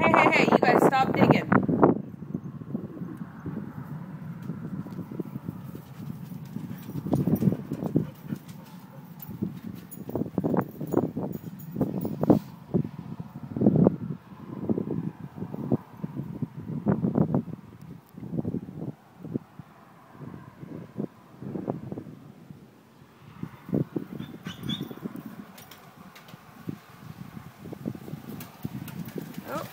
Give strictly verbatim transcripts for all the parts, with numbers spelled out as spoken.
hey, hey, hey, you guys stop digging. Oh.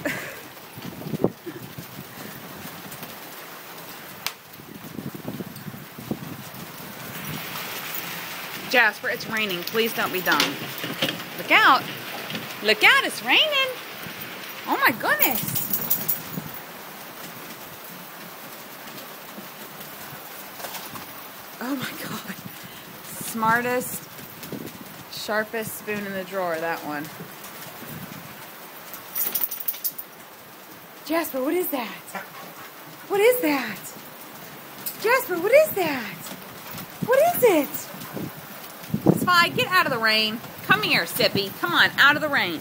Jasper, it's raining. Please don't be dumb. Look out. Look out, it's raining. Oh my goodness. Oh my God. Smartest, sharpest spoon in the drawer, that one. Jasper, what is that? What is that? Jasper, what is that? What is it? Spy, get out of the rain. Come here, Sippy. Come on, out of the rain.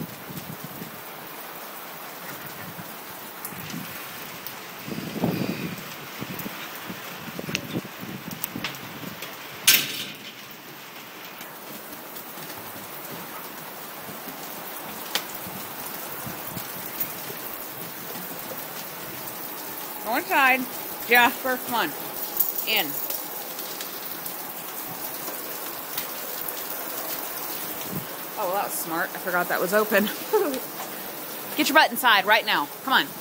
Go inside. Jasper, come on. In. Oh, well, that was smart. I forgot that was open. Get your butt inside right now. Come on.